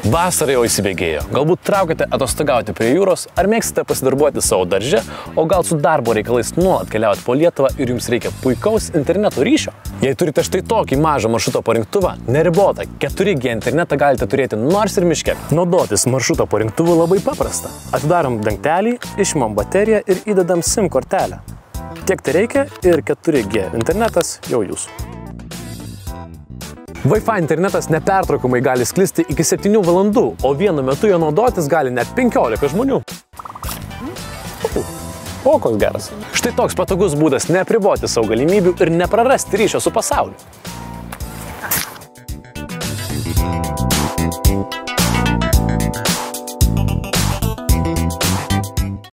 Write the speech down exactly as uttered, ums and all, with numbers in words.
Vasara jau įsibėgėjo. Galbūt traukite atostogauti prie jūros, ar mėgstate pasidarbuoti savo darže, o gal su darbo reikalais nuolat keliaujate po Lietuvą ir jums reikia puikaus interneto ryšio? Jei turite štai tokį mažą maršruto parinktuvą, neribotą keturi G internetą galite turėti nors ir miške. Naudotis maršruto parinktuvu labai paprasta. Atidarom dangtelį, išimam bateriją ir įdedam SIM kortelę. Tiek tai reikia ir keturi G internetas jau jūsų. Wi-Fi internetas nepertraukiamai gali sklisti iki septynių valandų, o vienu metu jo naudotis gali net penkiolika žmonių. O, koks geras. Štai toks patogus būdas neapriboti savo galimybių ir neprarasti ryšio su pasauliu.